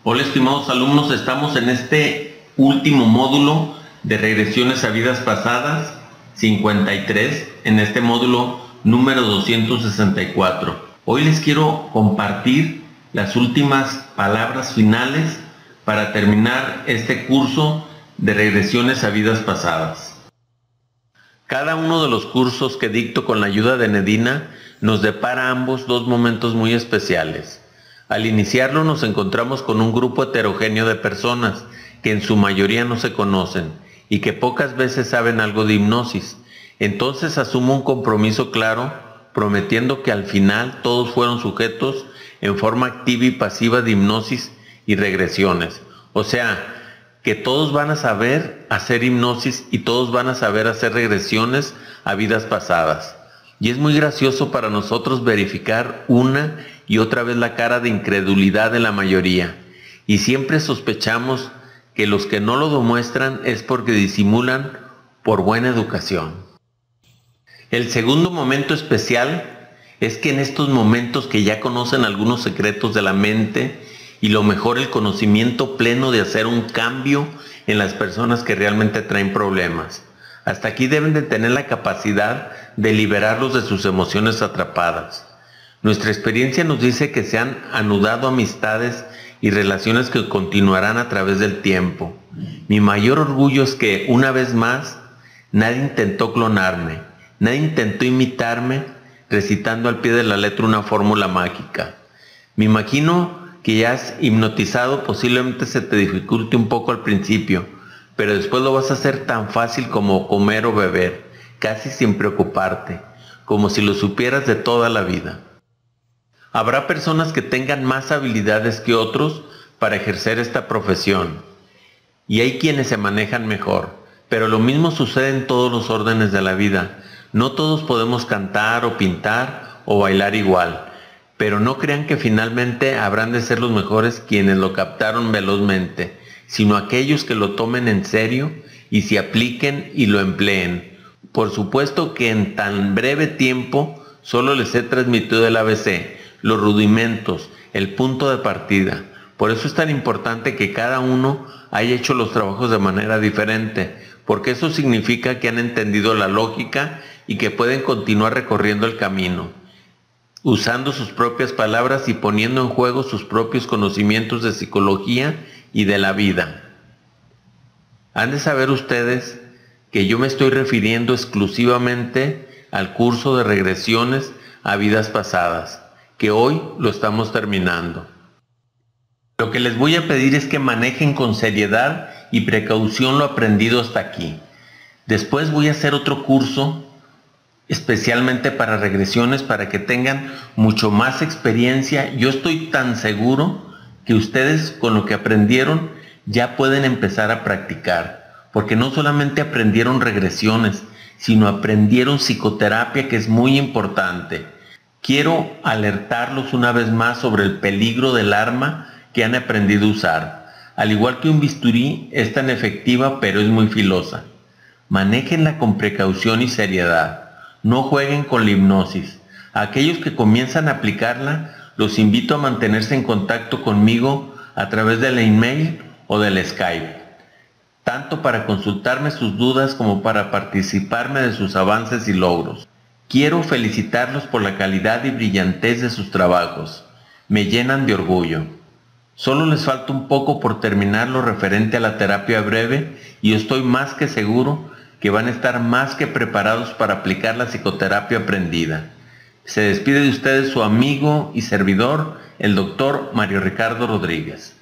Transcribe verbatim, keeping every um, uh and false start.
Hola estimados alumnos, estamos en este último módulo de regresiones a vidas pasadas, cincuenta y tres, en este módulo número doscientos sesenta y cuatro. Hoy les quiero compartir las últimas palabras finales para terminar este curso de regresiones a vidas pasadas. Cada uno de los cursos que dicto con la ayuda de Nedina nos depara a ambos dos momentos muy especiales. Al iniciarlo nos encontramos con un grupo heterogéneo de personas que en su mayoría no se conocen y que pocas veces saben algo de hipnosis. Entonces asumo un compromiso claro, prometiendo que al final todos fueron sujetos en forma activa y pasiva de hipnosis y regresiones. O sea, que todos van a saber hacer hipnosis y todos van a saber hacer regresiones a vidas pasadas. Y es muy gracioso para nosotros verificar una y otra vez la cara de incredulidad de la mayoría. Y siempre sospechamos que los que no lo demuestran es porque disimulan por buena educación. El segundo momento especial es que en estos momentos que ya conocen algunos secretos de la mente y lo mejor el conocimiento pleno de hacer un cambio en las personas que realmente traen problemas. Hasta aquí deben de tener la capacidad de liberarlos de sus emociones atrapadas. Nuestra experiencia nos dice que se han anudado amistades y relaciones que continuarán a través del tiempo. Mi mayor orgullo es que, una vez más, nadie intentó clonarme, nadie intentó imitarme recitando al pie de la letra una fórmula mágica. Me imagino que ya has hipnotizado, posiblemente se te dificulte un poco al principio, pero después lo vas a hacer tan fácil como comer o beber, casi sin preocuparte, como si lo supieras de toda la vida. Habrá personas que tengan más habilidades que otros para ejercer esta profesión, y hay quienes se manejan mejor, pero lo mismo sucede en todos los órdenes de la vida. No todos podemos cantar o pintar o bailar igual, pero no crean que finalmente habrán de ser los mejores quienes lo captaron velozmente, sino aquellos que lo tomen en serio y se apliquen y lo empleen. Por supuesto que en tan breve tiempo solo les he transmitido el A B C, los rudimentos, el punto de partida. Por eso es tan importante que cada uno haya hecho los trabajos de manera diferente, porque eso significa que han entendido la lógica y que pueden continuar recorriendo el camino, usando sus propias palabras y poniendo en juego sus propios conocimientos de psicología y de la vida. Han de saber ustedes que yo me estoy refiriendo exclusivamente al curso de regresiones a vidas pasadas, que hoy lo estamos terminando. Lo que les voy a pedir es que manejen con seriedad y precaución lo aprendido hasta aquí. Después voy a hacer otro curso especialmente para regresiones, para que tengan mucho más experiencia. Yo estoy tan seguro que ustedes con lo que aprendieron ya pueden empezar a practicar, porque no solamente aprendieron regresiones, sino aprendieron psicoterapia, que es muy importante. Quiero alertarlos una vez más sobre el peligro del arma que han aprendido a usar. Al igual que un bisturí, es tan efectiva pero es muy filosa. Manéjenla con precaución y seriedad. No jueguen con la hipnosis. A aquellos que comienzan a aplicarla, los invito a mantenerse en contacto conmigo a través de la email o del Skype, tanto para consultarme sus dudas como para participarme de sus avances y logros. Quiero felicitarlos por la calidad y brillantez de sus trabajos. Me llenan de orgullo. Solo les falta un poco por terminar lo referente a la terapia breve y estoy más que seguro que van a estar más que preparados para aplicar la psicoterapia aprendida. Se despide de ustedes su amigo y servidor, el doctor Mario Ricardo Rodríguez.